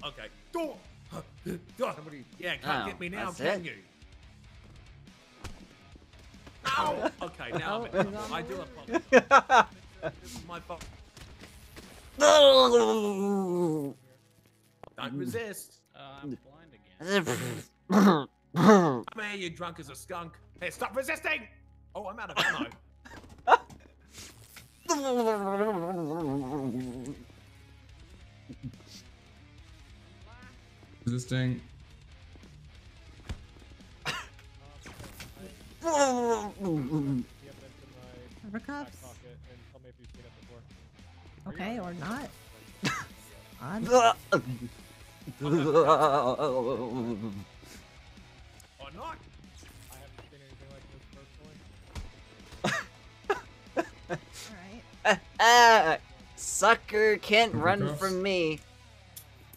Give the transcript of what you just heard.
Okay. Somebody, yeah, can't get me now, can you? Ow! Okay, now I'm in trouble. I do apologize. This is my fault. Don't resist. I'm blind again. Come here, you drunk as a skunk. Hey, stop resisting! Oh, I'm out of ammo. Resisting. Cuffs. Okay, or not. Odd. Or not. I haven't seen anything like this personally. Alright. Sucker can't run Cuffs. from me.